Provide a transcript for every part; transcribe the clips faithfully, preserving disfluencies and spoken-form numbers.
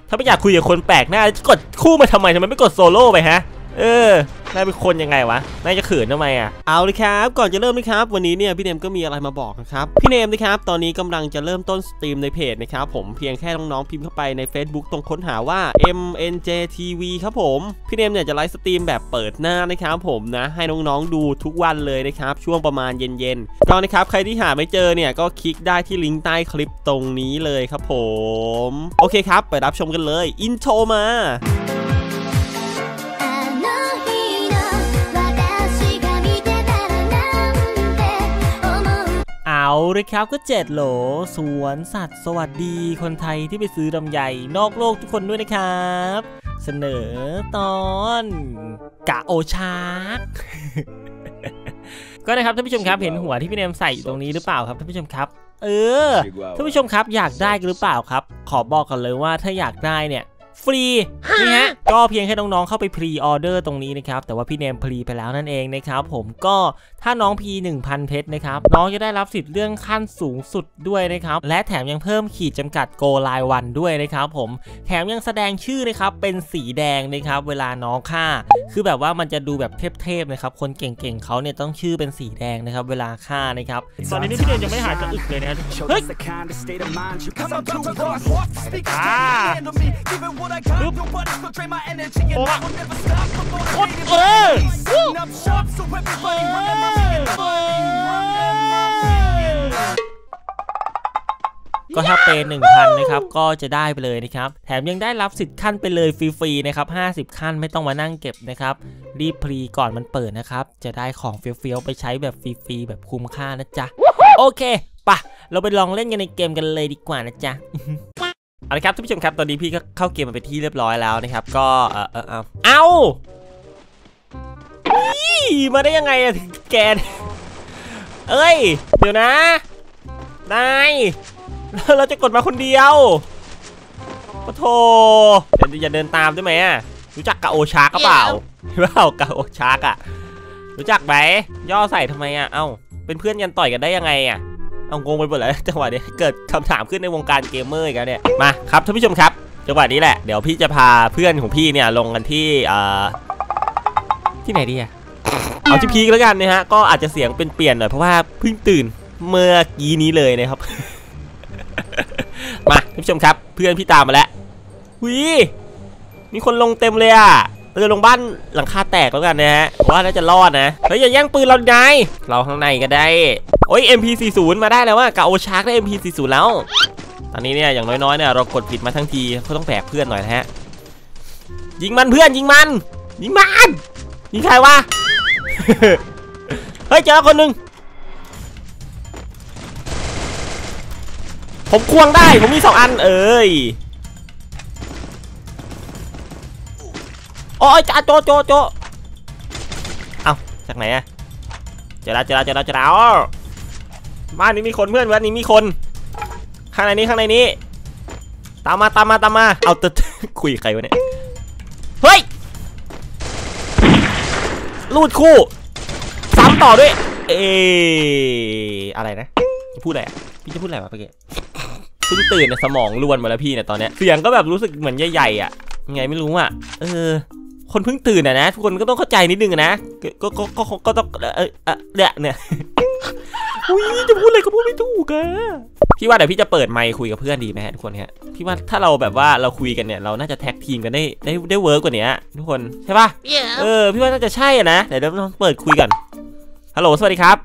ถ้าไม่อยากคุยกับคนแปลกหน้ากดคู่มาทำไมทำไมไม่กดโซโล่ไปฮะเออนายเป็นคนยังไงวะนายจะเขินทำไมอ่ะเอาเลยครับก่อนจะเริ่มนะครับวันนี้เนี่ยพี่เนมก็มีอะไรมาบอกนะครับพี่เนมนะครับตอนนี้กำลังจะเริ่มต้นสตรีมในเพจนะครับผมเพียงแค่น้องๆพิมพ์เข้าไปใน Facebook ตรงค้นหาว่า เอ็ม เอ็น เจ ที วี ครับผมพี่เนมเนี่ยจะไลฟ์สตรีมแบบเปิดหน้านะครับผมนะให้น้องๆดูทุกวันเลยนะครับช่วงประมาณเย็นๆก็นะครับใครที่หาไม่เจอเนี่ยก็คลิกได้ที่ลิงก์ใต้คลิปตรงนี้เลยครับผมโอเคครับไปรับชมกันเลยอินโทรมาเอาเลยครับก็เจ็ดโหลสวนสัตว์สวัสดีคนไทยที่ไปซื้อลำไยนอกโลกทุกคนด้วยนะครับเสนอตอนกะโอชาร์ก ก็นะครับท่านผู้ชมครับเห็นหัวที่พี่เนมใส่อยู่ตรงนี้หรือเปล่าครับท่านผู้ชมครับเออท่านผู้ชมครับอยากได้หรือเปล่าครับขอบอกกันเลยว่าถ้าอยากได้เนี่ยฟรีนี่ฮะก็เพียงแค่น้องๆเข้าไปพรีออเดอร์ตรงนี้นะครับแต่ว่าพี่เนมพรีไปแล้วนั่นเองนะครับผมก็ถ้าน้องพี หนึ่งพัน เพชรนะครับน้องจะได้รับสิทธิ์เรื่องขั้นสูงสุดด้วยนะครับและแถมยังเพิ่มขีดจำกัดโกรายวันด้วยนะครับผมแถมยังแสดงชื่อนะครับเป็นสีแดงนะครับเวลาน้องฆ่าคือแบบว่ามันจะดูแบบเทพๆนะครับคนเก่งๆเขาเนี่ยต้องชื่อเป็นสีแดงนะครับเวลาฆ่านะครับตอนนี้พี่เนมยังไม่หายจะอึกเลยนะเฮ้ยอ่าปึ๊บโอ้โคตรเออก็ถ้าเป็น หนึ่งพัน นะครับก็จะได้ไปเลยนะครับแถมยังได้รับสิทธิ์ขั้นไปเลยฟรีๆนะครับห้าสิบขั้นไม่ต้องมานั่งเก็บนะครับรีบพรีก่อนมันเปิดนะครับจะได้ของเฟี้ยวๆไปใช้แบบฟรีๆแบบคุ้มค่านะจ๊ะโอเคปะเราไปลองเล่นกันในเกมกันเลยดีกว่านะจ๊ะเอาละครับท่านผู้ชมครับตอนนี้พี่ก็เข้าเกมมาเป็นที่เรียบร้อยแล้วนะครับก็เออเออเอาเอามาได้ยังไงอะแกนเอ้ยเดี๋ยวนะนายเราจะกดมาคนเดียวโอ้โธ่อย่าเดินตามได้ไหมอะรู้จักกะโอชาร์กเปล่าเปล่ากะโอชาร์กอะรู้จักไหมย่อใส่ทำไมอะเอ้าเป็นเพื่อนกันต่อยกันได้ยังไงอะเอางงไปหมดเลยจังหวะนี้เกิดคำถามขึ้นในวงการเกมเมอร์กันเนี่ยมาครับท่านผู้ชมครับจังหวะนี้แหละเดี๋ยวพี่จะพาเพื่อนของพี่เนี่ยลงกันที่อ่าที่ไหนดีอะเอาที่พีคแล้วกันนะฮะก็อาจจะเสียงเป็นเปลี่ยนหน่อยเพราะว่าเพิ่งตื่นเมื่อกี้นี้เลยนะครับ มาท่านผู้ชมครับเพื่อนพี่ตามมาแล้ววิมีคนลงเต็มเลยอะเราจะลงบ้านหลังคาแตกแล้วกันนะฮะว่าน่าจะรอดนะเฮ้ยอย่าแย่งปืนเราไงเราข้างในก็ได้โอ้ย เอ็ม พี สี่สิบ มาได้แล้วว่ากะโอชาร์กได้ เอ็ม พี สี่สิบ แล้วตอนนี้เนี่ยอย่างน้อยๆเนี่ยเรากดผิดมาทั้งทีเขาต้องแบกเพื่อนหน่อยนะฮะยิงมันเพื่อนยิงมันยิงมันยิงใครวะ เฮ้ยเจอคนหนึ่งผมควงได้ผมมีสองอันเอ้ยโอ้ยจ้าโจโจโจเอ้าจากไหนอะเจอแล้วเจอแล้วเจอแล้วเจอแล้วบ้านนี้มีคนเพื่อนบ้านนี้มีคนข้างในนี้ข้างในนี้ตามมาตามมาตามมาเอาตึ๊ดคุยใครวะเนี่ยเฮ้ยลูดคู่ซ้ำต่อด้วยเออะไรนะจะพูดอะไรอ่ะพี่จะพูดอะไรวะเมื่อกี้เพิ่งตื่นในสมองล้วนมาแล้วพี่เนี่ยตอนเนี้ยเสียงก็แบบรู้สึกเหมือนใหญ่ๆอ่ะยังไงไม่รู้อ่ะเออคนเพิ่งตื่นอ่ะนะทุกคนก็ต้องเข้าใจนิดนึงนะก็ก็ก็ก็ต้องเออเนี่ยเนี่ยอุ้ยจะพูดอะไรก็พูดไม่ถูกอะพี่ว่าเดี๋ยวพี่จะเปิดไมค์คุยกับเพื่อนดีไหมฮะทุกคนฮะพี่ว่าถ้าเราแบบว่าเราคุยกันเนี่ยเราน่าจะแท็กทีมกันได้ได้ได้เวิร์กกว่านี้ทุกคนใช่ป่ะ yeah. เออพี่ว่าน่าจะใช่อะนะเดี๋ยวเราเปิดคุยกันฮัลโหลสวัสดีครับ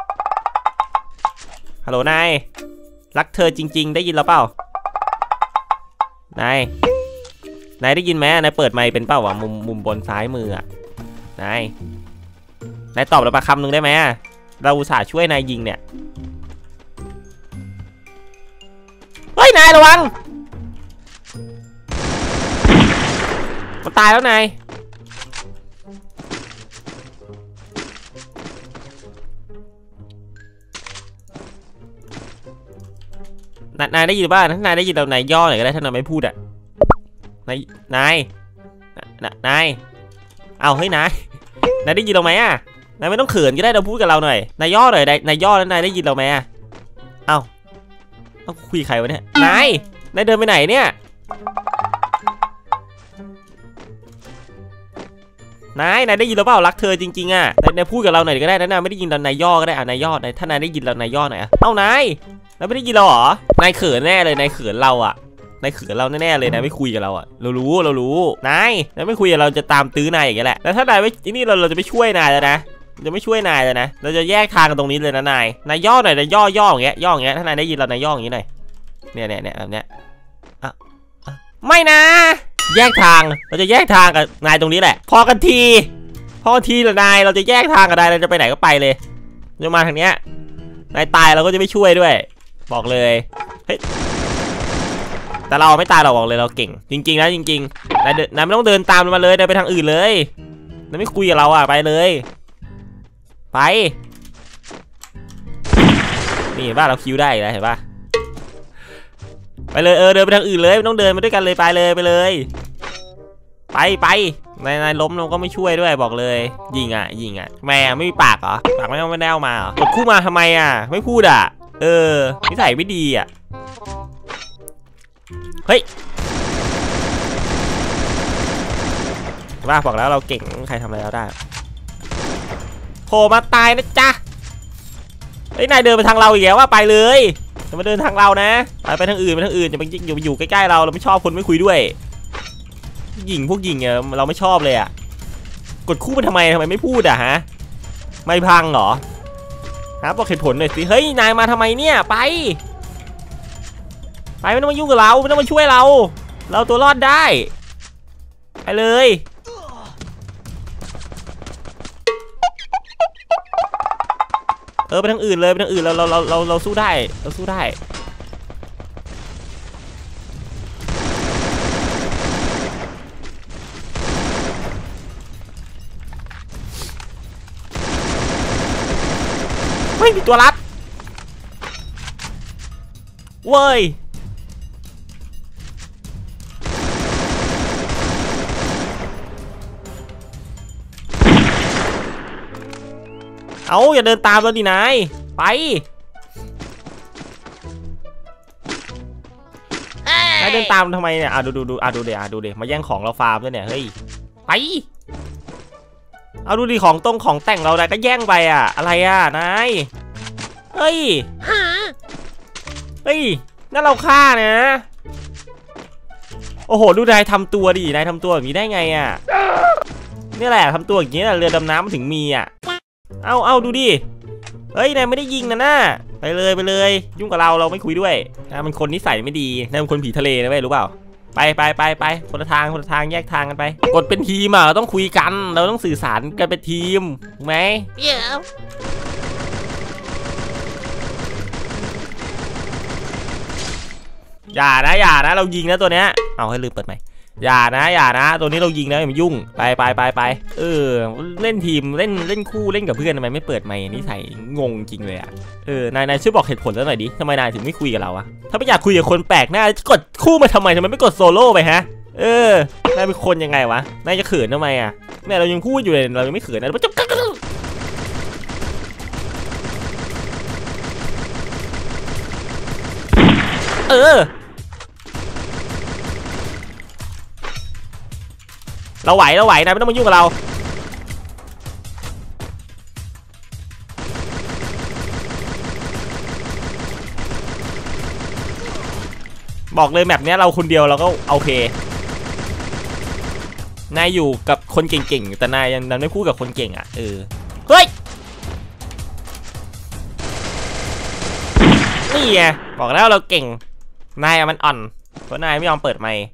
ฮัลโหลนายรักเธอจริงๆได้ยินเราเปล่านายนายได้ยินไหมนายเปิดไมค์เป็นเปล่าวะมุมมุมบนซ้ายมืออะนายนายตอบเราประคำหนึ่งได้ไหมเราอุตส่าห์ช่วยนายยิงเนี่ยเฮ้ยนายระวังมันตายแล้วนายนายได้ยินบ้างถ้านายได้ยินเรานายย่อหน่อยก็ได้ถ้านายไม่พูดอ่ะนายนายนายเอาเฮ้ยนายนายได้ยินเราไหมอ่ะนายไม่ต้องเขินก็ได้เราพูดกับเราหน่อยนายย่อหน่อยนายย่อแล้วนายได้ยินเราไหมอ่ะเอ้าต้องคุยใครวะเนี่ยนายนายเดินไปไหนเนี่ยนายนายได้ยินหรือเปล่ารักเธอจริงๆอ่ะนายพูดกับเราหน่อยก็ได้นะนายไม่ได้ยินเรานายย่อก็ได้อ่ะนายย่อนายถ้านายได้ยินเรานายย่อหน่อยอ่ะเอ้านายนายไม่ได้ยินเราเหรอนายเขินแน่เลยนายเขินเราอ่ะนายเขินเราแน่ๆเลยนายไม่คุยกับเราอ่ะเรารู้เรารู้นายนายไม่คุยกับเราจะตามตื้อนายอย่างเงี้ยแหละแล้วถ้านายไม่นี่เราเราจะไม่ช่วยนายแล้วนะจะไม่ช่วยนายเลยนะเราจะแยกทางกันตรงนี้เลยนะนายนายย่อหน่อยนายย่อย่ออย่างเงี้ยย่ออย่างเงี้ยถ้านายได้ยินเรานายย่ออย่างงี้หน่อยเนี่ยเนี่ยเนี่ยแบบเนี้ยอ่ะไม่นะแยกทางเราจะแยกทางกับนายตรงนี้แหละพอกันทีพอกันทีละนายเราจะแยกทางกับนายเราจะไปไหนก็ไปเลยจะมาทางเนี้ยนายตายเราก็จะไม่ช่วยด้วยบอกเลยเฮ้ยแต่เราไม่ตายเราบอกเลยเราเก่งจริงๆนะจริงๆนายนายไม่ต้องเดินตามมาเลยนายไปทางอื่นเลยนายไม่คุยกับเราอ่ะไปเลยไปนี่เห็นป่ะเราคิวได้แล้วเห็นป่ะไปเลยเออเดินไปทางอื่นเลยไม่ต้องเดินมาด้วยกันเลยไปเลยไปเลยไปไปนายนายล้มเราก็ไม่ช่วยด้วยบอกเลยยิงอ่ะยิงอ่ะแม่ไม่มีปากเหรอปากไม่เอาไม่แน่มาเหรอกดคู่มาทำไมอ่ะไม่พูดอ่ะเออนิสัยไม่ดีอ่ะเฮ้ยว่าบอกแล้วเราเก่งใครทำอะไรเราได้โผล่มาตายนะจ๊ะเฮ้ยนายเดินไปทางเราอีกแล้วว่าไปเลยจะมาเดินทางเรานะไปไปทางอื่นไปทางอื่นจะไปอยู่อยู่ใกล้ๆเราเราไม่ชอบคนไม่คุยด้วยหญิงพวกหญิงเนี่ยเราไม่ชอบเลยอ่ะกดคู่มันทำไมทำไมไม่พูดอ่ะฮะไม่พังเหรอฮะบอกเหตุผลหน่อยสิเฮ้ยนายมาทำไมเนี่ยไปไปไม่ต้องมายุ่งกับเราไม่ต้องมาช่วยเราเราตัวรอดได้ไปเลยเออไปทางอื่นเลยไปทางอื่นเราเราเราเราเราสู้ได้เราสู้ได้เฮ้ยมีตัวรับเว้ยเอาอย่าเดินตามเราดินายไปนายเดินตามทำไมเนี่ยอ่ะดูดูดูอ่ะดูเดี๋ยวอ่ะดูเดี๋ยวมาแย่งของเราฟาร์มด้วยเนี่ยเฮ้ยไปเอาดูดิของตรงของแต่งเราได้ก็แย่งไปอ่ะอะไรอ่ะนายเฮ้ยเฮ้ยนั่นเราฆ่านะโอ้โหดูนายทำตัวดินายทำตัวแบบนี้ได้ไงอ่ะนี่แหละทำตัวอย่างนี้แหละเรือดำน้ำมันถึงมีอ่ะเอาเอาดูดิเฮ้ยนายไม่ได้ยิงนะน่าไปเลยไปเลยยุ่งกับเราเราไม่คุยด้วยนะมันคนนิสัยไม่ดีนายเป็นคนผีทะเลนะเว้ยรู้เปล่าไปไปไปไปคนละทางคนละทางแยกทางกันไปกดเป็นทีมอ่ะเราต้องคุยกันเราต้องสื่อสารกันเป็นทีมถูกไหมอย่านะอย่านะเรายิงนะตัวเนี้ยเอาให้ลืมเปิดใหม่อย่านะอย่านะตัวนี้เรายิงนะอย่ามายุ่งไปไปไปไปเออเล่นทีมเล่นเล่นคู่เล่นกับเพื่อนทำไมไม่เปิดไมค์นี่ใส่งงจริงเลยอ่ะเออนายนายช่วยบอกเหตุผลแล้วหน่อยดิทำไมนายถึงไม่คุยกับเราอะถ้าไม่อยากคุยกับคนแปลกหน้ากดคู่มาทำไมทำไมไม่กดโซโล่ไปฮะเออนายเป็นคนยังไงวะนายจะเขินทำไมอะเนี่ยเรายังพูดอยู่เลยเรายังไม่เขินนะจบเออเราไหวเราไหวนะไม่ต้องมายุ่งกับเราบอกเลยแมปเนี้ยเราคนเดียวเราก็โอเคนายอยู่กับคนเก่งๆแต่นายยังนายไม่พูดกับคนเก่งอ่ะเออเฮ้ยนี่ไงบอกแล้วเราเก่งนายมันอ่อนเพราะนายไม่ยอมเปิดไมค์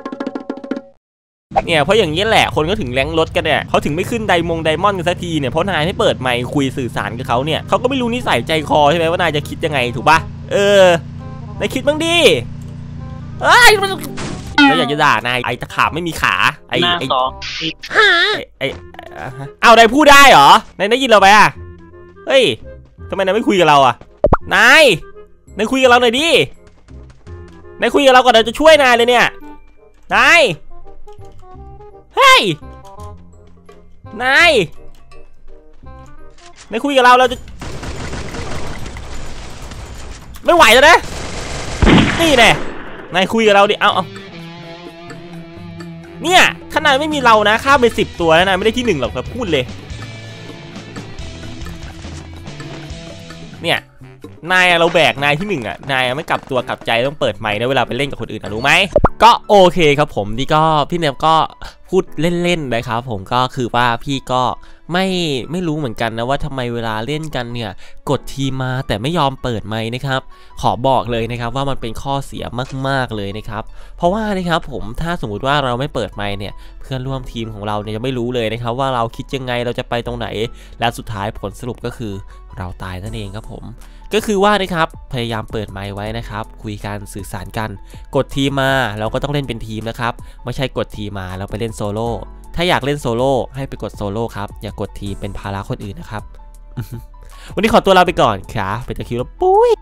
เนี่ยเพราะอย่างนี้แหละคนก็ถึงแรงรถกันเนี่ยเขาถึงไม่ขึ้นไดมงไดมอนด์กันสักทีเนี่ยเพราะนายไม่เปิดไมค์คุยสื่อสารกับเขาเนี่ยเขาก็ไม่รู้นิสัยใจคอใช่ไหมว่านายจะคิดยังไงถูกปะเออนายคิดบ้างดิเอ้ยเราอยากจะด่านายไอ้ตะขาบไม่มีขาไอ้ไอ้ไอ้เอานายพูดได้เหรอนายได้ยินเราไปอ่ะเฮ้ยทำไมนายไม่คุยกับเราอ่ะนายนายคุยกับเราหน่อยดินายคุยกับเราก่อนเราจะช่วยนายเลยเนี่ยนายเฮ้ยนายนายคุยกับเราเราจะไม่ไหวแล้วนะนี่แน่นายคุยกับเราดิเอาเอาเนี่ยขานายไม่มีเรานะฆ่าไปสิบตัวแล้วนายไม่ได้ที่หนึ่งหรอกครับพูดเลยเนี่ยนายเราแบกนายที่หนึ่งอ่ะนายไม่กลับตัวกลับใจต้องเปิดไมค์นะเวลาไปเล่นกับคนอื่นนะรู้ไหมก็โอเคครับผมนี่ก็พี่เนฟก็พูดเล่นๆนะครับผมก็คือว่าพี่ก็ไม่ไม่รู้เหมือนกันนะว่าทำไมเวลาเล่นกันเนี่ยกดทีมาแต่ไม่ยอมเปิดไมค์นะครับขอบอกเลยนะครับว่ามันเป็นข้อเสียมากๆเลยนะครับเพราะว่านะครับผมถ้าสมมุติว่าเราไม่เปิดไมค์เนี่ยเพื่อนร่วมทีมของเราเนี่ยจะไม่รู้เลยนะครับว่าเราคิดยังไงเราจะไปตรงไหนและสุดท้ายผลสรุปก็คือเราตายนั่นเองครับผมก็คือว่านะครับพยายามเปิดไมค์ไว้นะครับคุยกันสื่อสารกันกดทีมมาเราก็ต้องเล่นเป็นทีมนะครับไม่ใช่กดทีมมาแล้วไปเล่นโซโล่ถ้าอยากเล่นโซโล่ให้ไปกดโซโล่ครับอย่ากดทีมเป็นภาระคนอื่นนะครับ วันนี้ขอตัวลาไปก่อนครับเป็นตะคิวแล้วปุ้ย